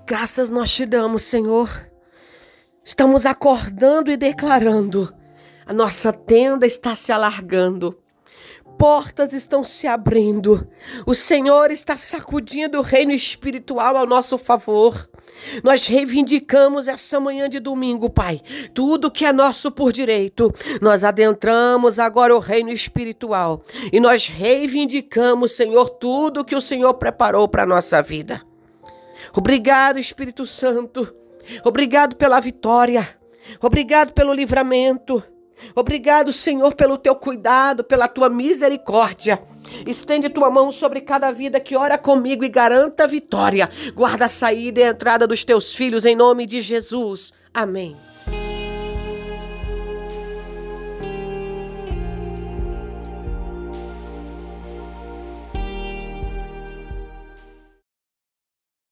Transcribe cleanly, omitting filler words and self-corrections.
Graças nós te damos, Senhor. Estamos acordando e declarando. A nossa tenda está se alargando. Portas estão se abrindo. O Senhor está sacudindo o reino espiritual ao nosso favor. Nós reivindicamos essa manhã de domingo, Pai, tudo que é nosso por direito. Nós adentramos agora o reino espiritual e nós reivindicamos, Senhor, tudo que o Senhor preparou para a nossa vida. Obrigado, Espírito Santo. Obrigado pela vitória. Obrigado pelo livramento. Obrigado, Senhor, pelo teu cuidado, pela tua misericórdia. Estende tua mão sobre cada vida que ora comigo e garanta a vitória. Guarda a saída e a entrada dos teus filhos em nome de Jesus. Amém.